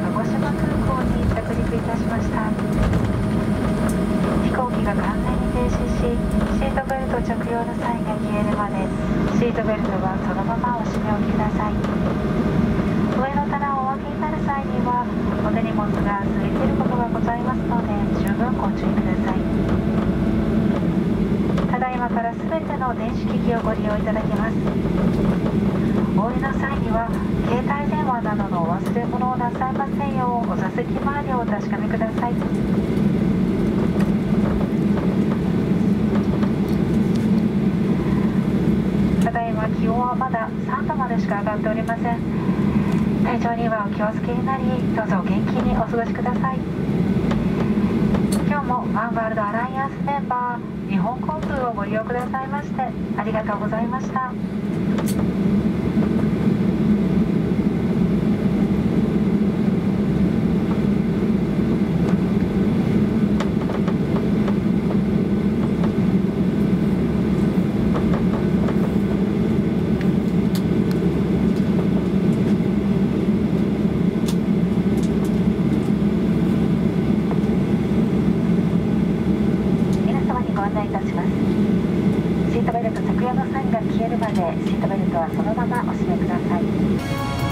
児島空港に着陸いたしました。飛行機が完全に停止し、シートベルト着用の際が消えるまでシートベルトはそのままお締めおきください。上の棚をお分けになる際にはお手荷物が空いていることがございますので十分ご注意ください。ただいまからすべての電子機器をご利用いただきます。お降りの際には携帯電話などのお忘れ物をなさいませんようお座席周りをお確かめください。ただいま気温はまだ3度までしか上がっておりません。体調にはお気をつけになり、どうぞ元気にお過ごしください。今日もワンワールドアライアンスメンバー日本航空をご利用くださいましてありがとうございました。ご案内いたします。シートベルト着用のサインが消えるまでシートベルトはそのままお締めください。